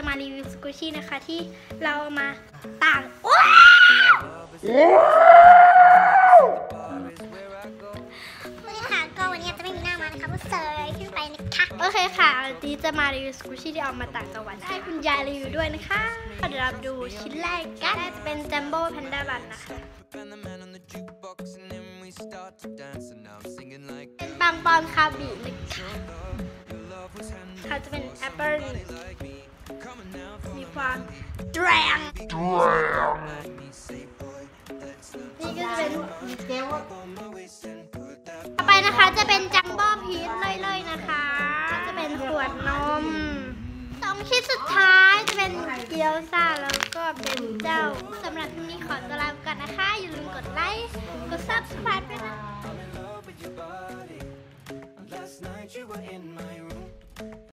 จะมารีวิวสกูชี่นะคะที่เรามาต่างโอเคค่ะก็วันนี้จะไม่มีหน้ามานะคะเพราะเซอร์ขึ้นไปนะคะโอเคค่ะวันนี้จะมารีวิวสกูชี่ที่เอามาต่างจังหวัดให้คุณยายรีวิวด้วยนะคะเดี๋ยวเราดูชิ้นแรกกันน่าจะเป็นจัมโบ้แพนด้าบันนะคะเป็นปังปอนคาบินะคะเขาจะเป็นแอปเปิ้ลมีความแดงนี่ก็จะเป็นต่อไปนะคะจะเป็นจัมโบ้พีชเลยๆนะคะจะเป็นขวดนม2ชิ้นสุดท้ายจะเป็นเกี๊ยวซ่าแล้วก็เป็นเจ้าสำหรับคลิปนี้ขอตัวลาไปก่อนนะคะอย่าลืมกดไลค์กด Subscribe ด้วยนะ